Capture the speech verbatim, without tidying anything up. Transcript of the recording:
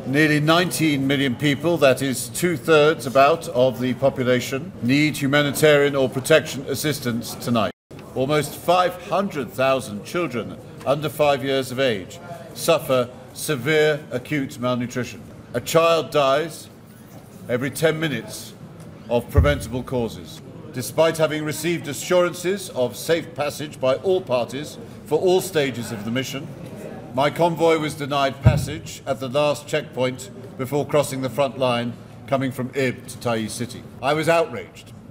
Nearly nineteen million people, that is two-thirds about of the population, need humanitarian or protection assistance tonight. Almost five hundred thousand children under five years of age suffer severe acute malnutrition. A child dies every ten minutes of preventable causes. Despite having received assurances of safe passage by all parties for all stages of the mission, my convoy was denied passage at the last checkpoint before crossing the front line coming from Idlib to Taiz city. I was outraged